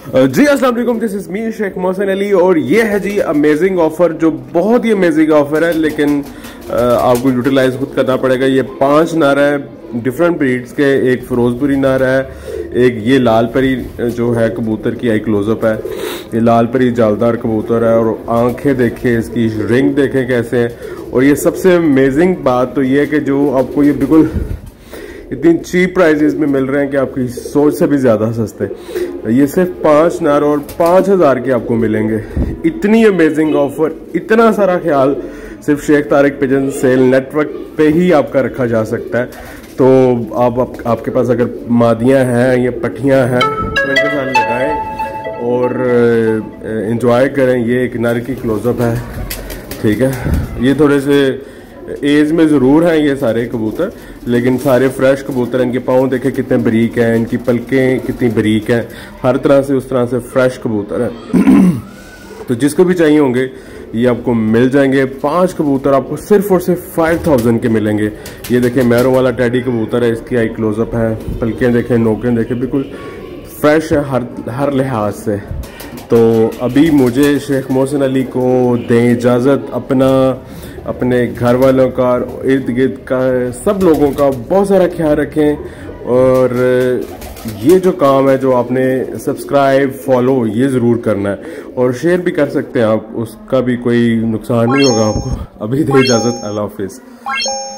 जी अस्सलाम वालेकुम, this is me Sheikh Mohsin Ali और ये है जी अमेजिंग ऑफर, जो बहुत ही अमेजिंग ऑफर है, लेकिन आपको यूटिलाइज खुद करना पड़ेगा। ये 5 नर है डिफरेंट ब्रीड्स के, एक फिरोजपुरी नर है, एक ये लाल परी जो है कबूतर की आई क्लोजअप है, ये लाल परी जालदार कबूतर है और आंखें देखें इसकी, रिंग देखें कैसे है। और ये सबसे अमेजिंग बात तो ये है कि जो आपको ये बिल्कुल इतनी चीप प्राइजेस में मिल रहे हैं कि आपकी सोच से भी ज़्यादा सस्ते। ये सिर्फ 5 नर और 5000 के आपको मिलेंगे। इतनी अमेजिंग ऑफर, इतना सारा ख्याल सिर्फ Sheikh Tariq pigeon sale network पे ही आपका रखा जा सकता है। तो आपके पास अगर मादियाँ हैं या पट्टियाँ हैं तो इनके साथ लगाएं और इंजॉय करें। ये एक नर की क्लोजअप है, ठीक है। ये थोड़े से एज में ज़रूर हैं ये सारे कबूतर, लेकिन सारे फ्रेश कबूतर। इनके पाँव देखें कितने बारीक हैं, इनकी पलकें कितनी बारीक हैं, हर तरह से उस तरह से फ्रेश कबूतर हैं। तो जिसको भी चाहिए होंगे ये आपको मिल जाएंगे। 5 कबूतर आपको सिर्फ और सिर्फ 5000 के मिलेंगे। ये देखें मैरों वाला टैडी कबूतर है, इसकी आई क्लोजअप है, पलकें देखें, नोकें देखें, बिल्कुल फ्रेश है हर लिहाज से। तो अभी मुझे शेख मोहसिन अली को दें इजाज़त, अपने घर वालों का, इर्द गिर्द का, सब लोगों का बहुत सारा ख्याल रखें। और ये जो काम है, जो आपने सब्सक्राइब फॉलो ये ज़रूर करना है और शेयर भी कर सकते हैं आप, उसका भी कोई नुकसान नहीं होगा आपको। अभी दे इजाज़त, अल्लाह हाफिज़।